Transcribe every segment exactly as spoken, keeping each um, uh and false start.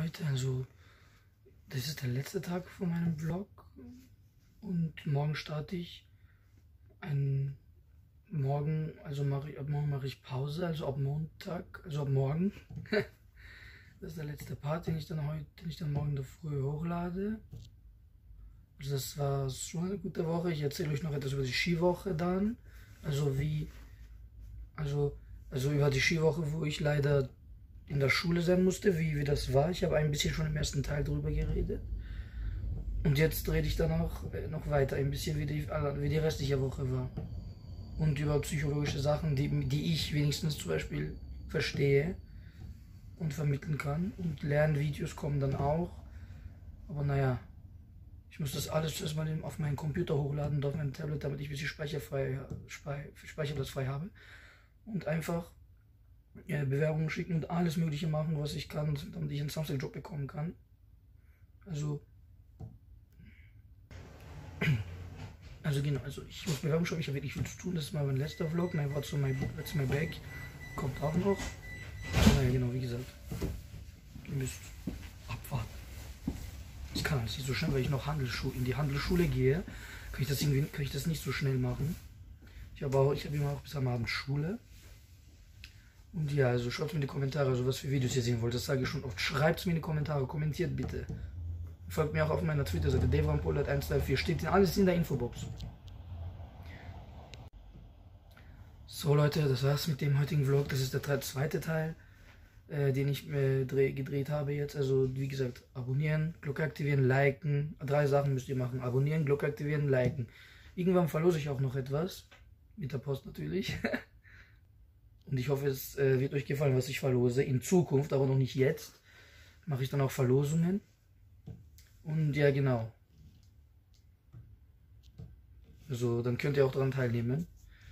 Leute, also das ist der letzte Tag von meinem Vlog und morgen starte ich ein morgen, also mache ich ab morgen mache ich Pause, also ab Montag, also ab morgen. Das ist der letzte Part, den ich dann heute, den ich dann morgen in der Früh hochlade. Also das war schon eine gute Woche. Ich erzähle euch noch etwas über die Skiwoche dann. Also wie, also, also über die Skiwoche, wo ich leider in der Schule sein musste, wie, wie das war. Ich habe ein bisschen schon im ersten Teil drüber geredet. Und jetzt rede ich dann auch noch weiter, ein bisschen wie die, wie die restliche Woche war. Und über psychologische Sachen, die, die ich wenigstens zum Beispiel verstehe und vermitteln kann. Und Lernvideos kommen dann auch. Aber naja, ich muss das alles erstmal auf meinen Computer hochladen und auf mein Tablet, damit ich ein bisschen speicherfrei, Speicherplatz frei habe. Und einfach ja, Bewerbungen schicken und alles Mögliche machen, was ich kann, damit ich einen Samstag-Job bekommen kann. Also, also genau, also ich muss Bewerbungen schreiben, ich habe wirklich viel zu tun. Das ist mal mein letzter Vlog, mein What's on my, What's my Bag kommt auch noch. Naja, genau, wie gesagt, ihr müsst abwarten. Ich kann das nicht so schnell, weil ich noch Handelsschule, in die Handelsschule gehe, kann ich das irgendwie, kann ich das nicht so schnell machen. Ich habe auch, ich habe immer auch bis am Abend Schule. Und ja, also schaut mir in die Kommentare, also was für Videos ihr sehen wollt, das sage ich schon oft. Schreibt es mir in die Kommentare, kommentiert bitte. Folgt mir auch auf meiner Twitter-Seite, devrampolert eins zwei vier, steht alles in der Infobox. So Leute, das war's mit dem heutigen Vlog, das ist der zweite Teil, äh, den ich äh, dreh, gedreht habe jetzt. Also wie gesagt, abonnieren, Glocke aktivieren, liken, drei Sachen müsst ihr machen. Abonnieren, Glocke aktivieren, liken. Irgendwann verlose ich auch noch etwas, mit der Post natürlich. Und ich hoffe, es äh, wird euch gefallen, was ich verlose. In Zukunft, aber noch nicht jetzt, mache ich dann auch Verlosungen. Und ja, genau. Also, dann könnt ihr auch daran teilnehmen.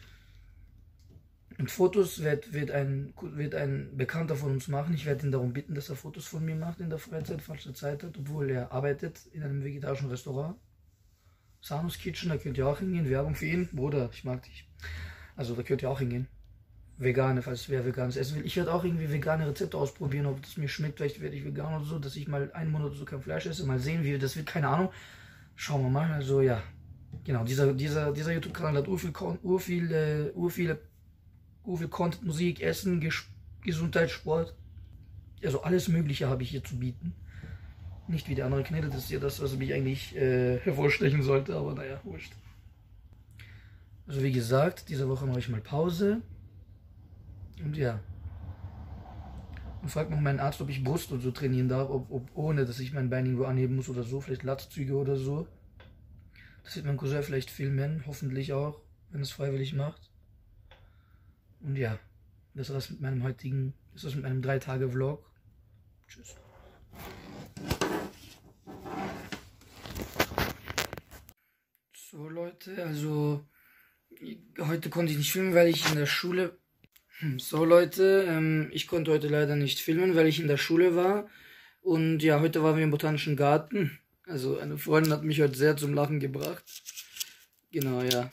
Und Fotos wird, wird, ein, wird ein Bekannter von uns machen. Ich werde ihn darum bitten, dass er Fotos von mir macht in der Freizeit, falls er Zeit hat, obwohl er arbeitet in einem vegetarischen Restaurant. Sanus Kitchen, da könnt ihr auch hingehen. Werbung für ihn. Bruder, ich mag dich. Also, da könnt ihr auch hingehen. Vegane, falls wer veganes essen will. Ich werde auch irgendwie vegane Rezepte ausprobieren, ob das mir schmeckt. Vielleicht werde ich vegan oder so, dass ich mal einen Monat oder so kein Fleisch esse. Mal sehen, wie das wird, keine Ahnung. Schauen wir mal. Also ja, genau, dieser, dieser, dieser YouTube-Kanal hat urviel, urviel, äh, urviel, urviel Content, Musik, Essen, Ges Gesundheit, Sport. Also alles Mögliche habe ich hier zu bieten. Nicht wie der andere Kanäle, das ist ja das, was mich eigentlich äh, hervorstechen sollte, aber naja, wurscht. Also wie gesagt, diese Woche mache ich mal Pause. Und ja. Und fragt noch meinen Arzt, ob ich Brust und so trainieren darf, ob, ob ohne, dass ich mein Bein irgendwo anheben muss oder so, vielleicht Latzüge oder so. Das wird mein Cousin vielleicht filmen, hoffentlich auch, wenn es freiwillig macht. Und ja, das war's mit meinem heutigen, das war's mit meinem drei Tage Vlog. Tschüss. So Leute, also heute konnte ich nicht filmen, weil ich in der Schule... So Leute, ähm, ich konnte heute leider nicht filmen, weil ich in der Schule war. Und ja, heute waren wir im Botanischen Garten. Also eine Freundin hat mich heute sehr zum Lachen gebracht. Genau, ja.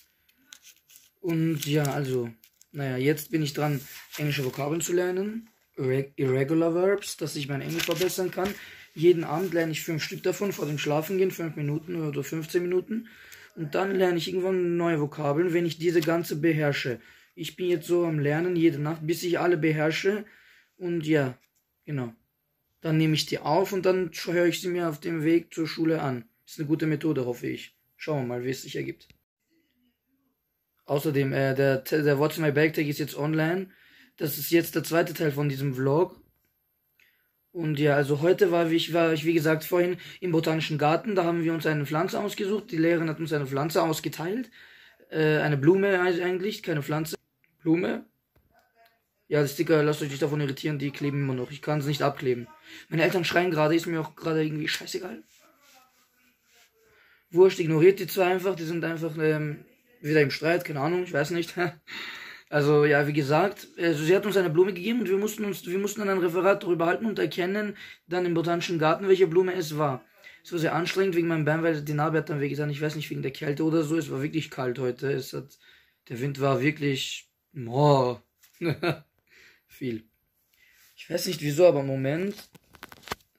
Und ja, also, naja, jetzt bin ich dran, englische Vokabeln zu lernen. Irregular Verbs, dass ich mein Englisch verbessern kann. Jeden Abend lerne ich fünf Stück davon, vor dem Schlafengehen, fünf Minuten oder fünfzehn Minuten. Und dann lerne ich irgendwann neue Vokabeln, wenn ich diese ganze beherrsche. Ich bin jetzt so am Lernen jede Nacht, bis ich alle beherrsche. Und ja, genau. Dann nehme ich die auf und dann höre ich sie mir auf dem Weg zur Schule an. Ist eine gute Methode, hoffe ich. Schauen wir mal, wie es sich ergibt. Außerdem, äh, der, der What's in my Bag Tag ist jetzt online. Das ist jetzt der zweite Teil von diesem Vlog. Und ja, also heute war ich, war ich, wie gesagt, vorhin im Botanischen Garten. Da haben wir uns eine Pflanze ausgesucht. Die Lehrerin hat uns eine Pflanze ausgeteilt. Äh, eine Blume eigentlich, keine Pflanze. Blume. Ja, die Sticker, lasst euch nicht davon irritieren, die kleben immer noch. Ich kann es nicht abkleben. Meine Eltern schreien gerade, ist mir auch gerade irgendwie scheißegal. Wurscht, ignoriert die zwei einfach, die sind einfach ähm, wieder im Streit, keine Ahnung, ich weiß nicht. Also ja, wie gesagt, also sie hat uns eine Blume gegeben und wir mussten uns, wir mussten dann ein Referat darüber halten und erkennen dann im Botanischen Garten, welche Blume es war. Es war sehr anstrengend wegen meinem Bein, weil die Narbe hat dann wehgetan, ich weiß nicht, wegen der Kälte oder so, es war wirklich kalt heute, es hat, der Wind war wirklich... Oh, viel. Ich weiß nicht wieso, aber im Moment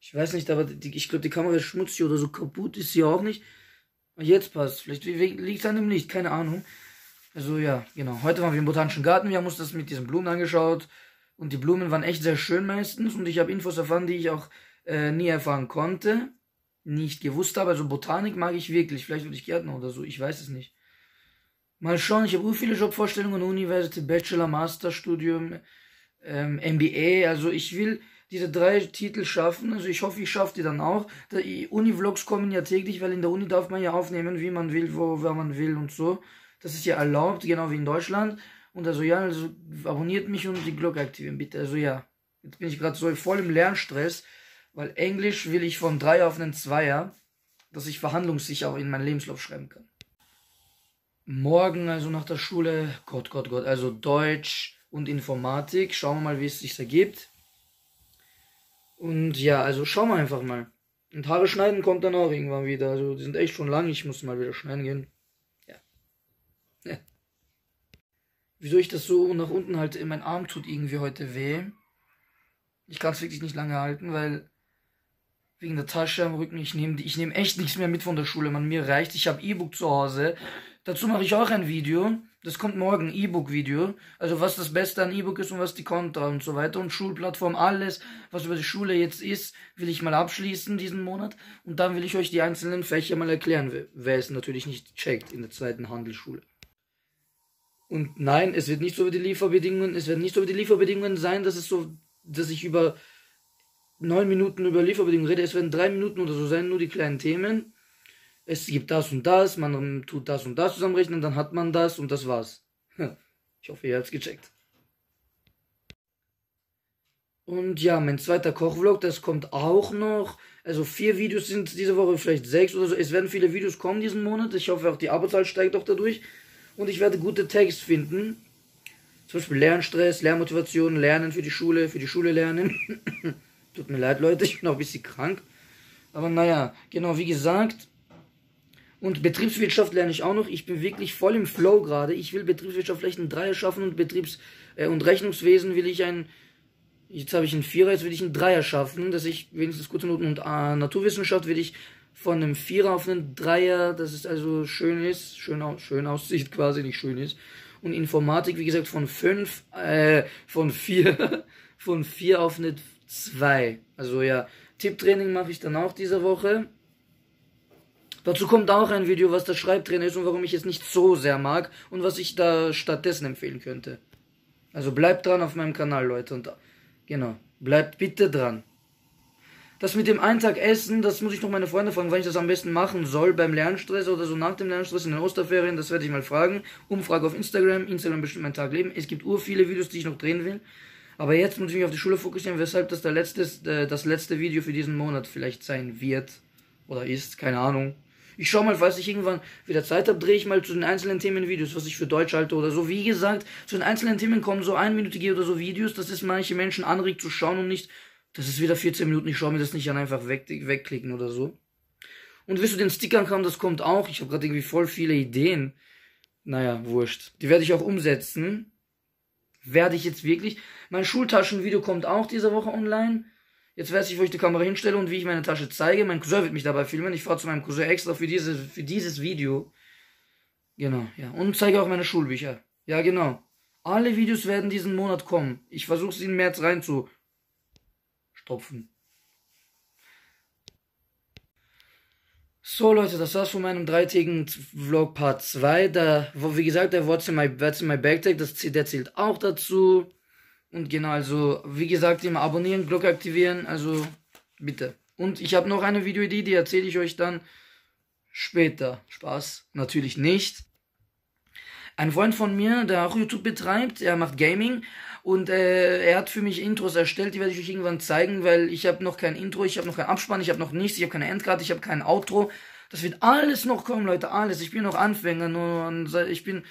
Ich weiß nicht, aber die, ich glaube, die Kamera ist schmutzig oder so, kaputt ist sie auch nicht. Jetzt passt. Vielleicht liegt es an dem Licht, keine Ahnung. Also ja, genau. Heute waren wir im Botanischen Garten. Wir haben uns das mit diesen Blumen angeschaut. Und die Blumen waren echt sehr schön meistens. Und ich habe Infos erfahren, die ich auch äh, nie erfahren konnte. Nicht gewusst habe. Also Botanik mag ich wirklich. Vielleicht würde ich Gärtner oder so. Ich weiß es nicht. Mal schauen. Ich habe ur viele Jobvorstellungen. University, Bachelor, Masterstudium, ähm, M B A. Also ich will diese drei Titel schaffen. Also ich hoffe, ich schaffe die dann auch. Die Uni-Vlogs kommen ja täglich, weil in der Uni darf man ja aufnehmen, wie man will, wo, wer man will und so. Das ist ja erlaubt, genau wie in Deutschland. Und also ja, also abonniert mich und die Glocke aktivieren, bitte. Also ja, jetzt bin ich gerade so voll im Lernstress, weil Englisch will ich von drei auf einen Zweier, dass ich verhandlungssicher auch in meinen Lebenslauf schreiben kann. Morgen, also nach der Schule, Gott, Gott, Gott, also Deutsch und Informatik. Schauen wir mal, wie es sich ergibt. Und ja, also schauen wir einfach mal. Und Haare schneiden kommt dann auch irgendwann wieder. Also die sind echt schon lang, ich muss mal wieder schneiden gehen. Ja. Ja. Wieso ich das so nach unten halte, mein Arm tut irgendwie heute weh. Ich kann es wirklich nicht lange halten, weil wegen der Tasche am Rücken, ich nehme ich nehm echt nichts mehr mit von der Schule, man, mir reicht. Ich habe E-Book zu Hause. Dazu mache ich auch ein Video. Das kommt morgen, E-Book-Video. Also was das Beste an E-Book ist und was die Kontra und so weiter. Und Schulplattform, alles, was über die Schule jetzt ist, will ich mal abschließen diesen Monat. Und dann will ich euch die einzelnen Fächer mal erklären, wer es natürlich nicht checkt in der zweiten Handelsschule. Und nein, es wird nicht so wie die Lieferbedingungen, es werden nicht so wie die Lieferbedingungen sein, dass es so, dass ich über neun Minuten über Lieferbedingungen rede. Es werden drei Minuten oder so sein, nur die kleinen Themen. Es gibt das und das, man tut das und das zusammenrechnen, dann hat man das und das war's. Ich hoffe, ihr habt's gecheckt. Und ja, mein zweiter Kochvlog, das kommt auch noch. Also vier Videos sind diese Woche, vielleicht sechs oder so. Es werden viele Videos kommen diesen Monat. Ich hoffe auch, die Abozahl steigt auch dadurch. Und ich werde gute Tags finden. Zum Beispiel Lernstress, Lernmotivation, Lernen für die Schule, für die Schule lernen. Tut mir leid, Leute, ich bin auch ein bisschen krank. Aber naja, genau, wie gesagt. Und Betriebswirtschaft lerne ich auch noch. Ich bin wirklich voll im Flow gerade. Ich will Betriebswirtschaft vielleicht einen Dreier schaffen und Betriebs- äh, und Rechnungswesen will ich ein, jetzt habe ich einen Vierer, jetzt will ich einen Dreier schaffen, dass ich wenigstens gute Noten und äh, Naturwissenschaft will ich von einem Vierer auf einen Dreier, dass es also schön ist, schön, aus, schön aussieht quasi, nicht schön ist. Und Informatik, wie gesagt, von fünf, äh, von vier, von vier auf eine zwei. Also ja, Tipptraining mache ich dann auch diese Woche. Dazu kommt auch ein Video, was das Schreibtraining ist und warum ich es nicht so sehr mag und was ich da stattdessen empfehlen könnte. Also bleibt dran auf meinem Kanal, Leute. Und genau, bleibt bitte dran. Das mit dem einen Tag Essen, das muss ich noch meine Freunde fragen, wann ich das am besten machen soll, beim Lernstress oder so nach dem Lernstress in den Osterferien, das werde ich mal fragen. Umfrage auf Instagram, Instagram bestimmt mein Tag leben. Es gibt ur viele Videos, die ich noch drehen will. Aber jetzt muss ich mich auf die Schule fokussieren, weshalb das der letzte, äh, das letzte Video für diesen Monat vielleicht sein wird. Oder ist, keine Ahnung. Ich schau mal, falls ich irgendwann wieder Zeit habe, drehe ich mal zu den einzelnen Themen Videos, was ich für Deutsch halte oder so. Wie gesagt, zu den einzelnen Themen kommen so einminütige oder so Videos, dass es manche Menschen anregt zu schauen und nicht, das ist wieder vierzehn Minuten, ich schaue mir das nicht an, einfach weg, wegklicken oder so. Und wirst du den Stickern kam, das kommt auch. Ich habe gerade irgendwie voll viele Ideen. Naja, wurscht. Die werde ich auch umsetzen. Werde ich jetzt wirklich. Mein Schultaschenvideo kommt auch diese Woche online. Jetzt weiß ich, wo ich die Kamera hinstelle und wie ich meine Tasche zeige. Mein Cousin wird mich dabei filmen. Ich fahre zu meinem Cousin extra für, diese, für dieses Video. Genau, ja. Und zeige auch meine Schulbücher. Ja, genau. Alle Videos werden diesen Monat kommen. Ich versuche sie im März reinzustopfen. So, Leute, das war's von meinem dreitägigen Vlog Part zwei. Da, wo, wie gesagt, der What's in my, What's in my Bag-Tag, das, der zählt auch dazu. Und genau, also, wie gesagt, immer abonnieren, Glocke aktivieren, also, bitte. Und ich habe noch eine Videoidee, die erzähle ich euch dann später. Spaß, natürlich nicht. Ein Freund von mir, der auch YouTube betreibt, er macht Gaming und äh, er hat für mich Intros erstellt, die werde ich euch irgendwann zeigen, weil ich habe noch kein Intro, ich habe noch keinen Abspann, ich habe noch nichts, ich habe keine Endkarte, ich habe kein Outro. Das wird alles noch kommen, Leute, alles. Ich bin noch Anfänger, nur ich bin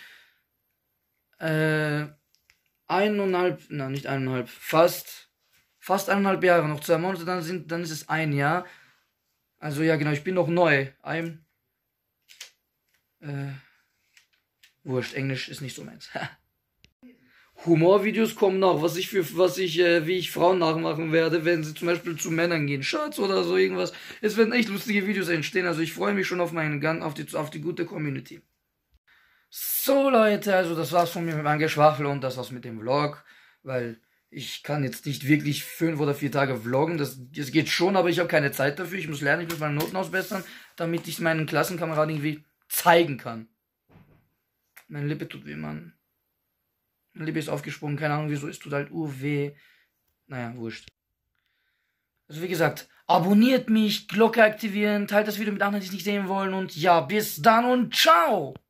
äh eineinhalb, na nicht eineinhalb, fast, fast eineinhalb Jahre, noch zwei Monate, dann sind, dann ist es ein Jahr. Also ja, genau, ich bin noch neu. I'm, äh, wurscht, Englisch ist nicht so meins. Humorvideos kommen noch, was ich für, was ich, äh, wie ich Frauen nachmachen werde, wenn sie zum Beispiel zu Männern gehen, Schatz oder so irgendwas. Es werden echt lustige Videos entstehen, also ich freue mich schon auf meinen Gang, auf die, auf die gute Community. So Leute, also das war's von mir mit meinem Geschwafel und das war's mit dem Vlog, weil ich kann jetzt nicht wirklich fünf oder vier Tage vloggen, das, das geht schon, aber ich habe keine Zeit dafür, ich muss lernen, ich muss meine Noten ausbessern, damit ich meinen Klassenkameraden irgendwie zeigen kann. Meine Lippe tut weh, Mann. Meine Lippe ist aufgesprungen, keine Ahnung wieso, es tut halt urweh. Naja, wurscht. Also wie gesagt, abonniert mich, Glocke aktivieren, teilt das Video mit anderen, die es nicht sehen wollen und ja, bis dann und ciao!